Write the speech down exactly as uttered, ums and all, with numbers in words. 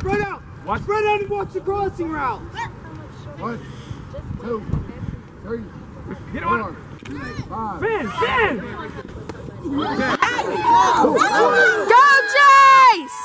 Spread out. Watch. Spread out and watch the crossing route. One, two, three, Get four, on. five. Finn, Finn. Go, Chase!